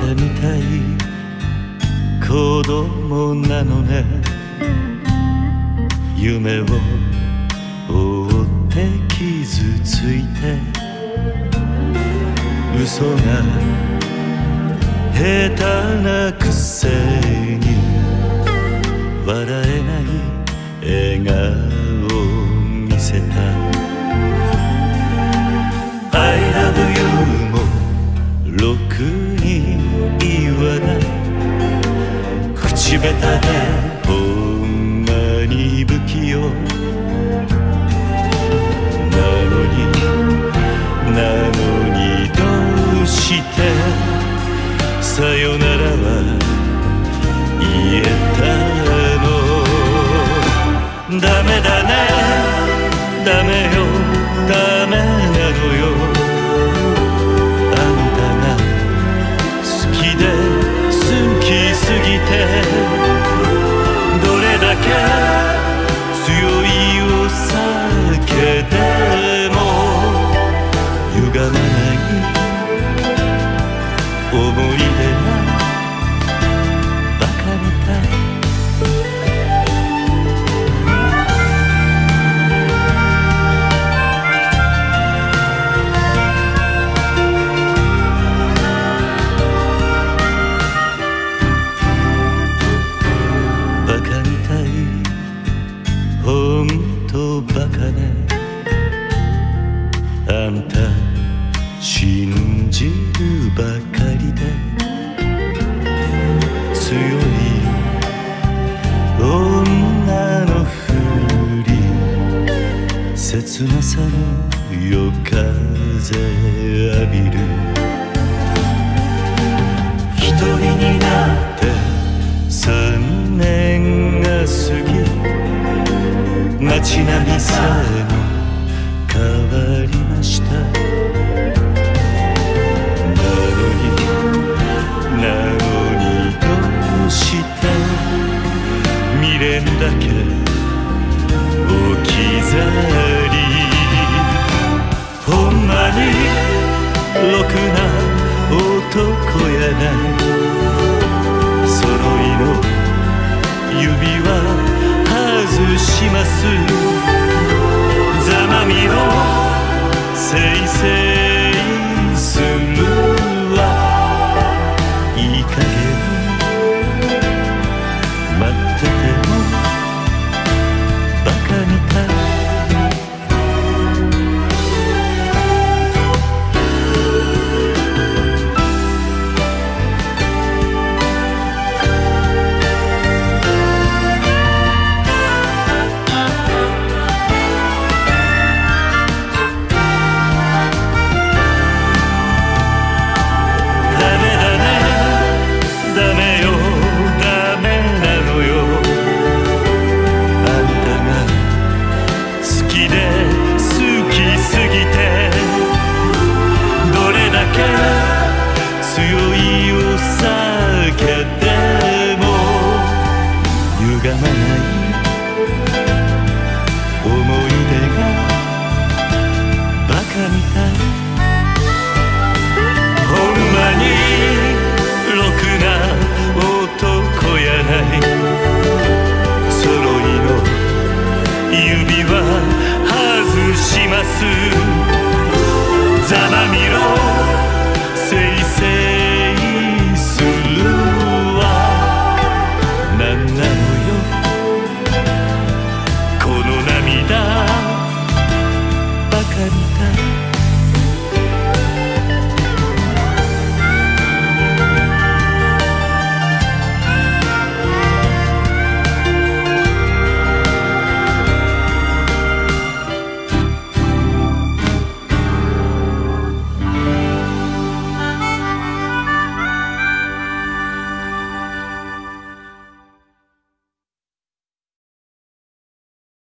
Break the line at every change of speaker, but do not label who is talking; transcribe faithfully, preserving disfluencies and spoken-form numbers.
みたい子供なのね。夢を追って傷ついて嘘が下手なくせに笑えない笑顔を見せた。 I love you もろくに言わない口下手でほんまに不器用なのになのにどうしてさよならは言えたの。ダメだねダメよダメなのよ。あんたが好きで好きすぎてどれだけ強いお酒でも歪まない思い出がバカみたい。ほんとバカね。あんた信じるばかりで強い女のふり切なさの夜風浴びる。一人になって三年が過ぎ街並みさえも変わりました。なのになのにどうして未練だけ置き去り。ほんまにろくな男やない揃いの指輪外します。ざまみをせいせいするわ。いい加減待っててもバカみたい。強いお酒でも歪まない思い出がバカみたい。ほんまにろくな男やない揃いの指輪外します。ざまみろせいせいするわ。なんなのよこの涙バカみたい。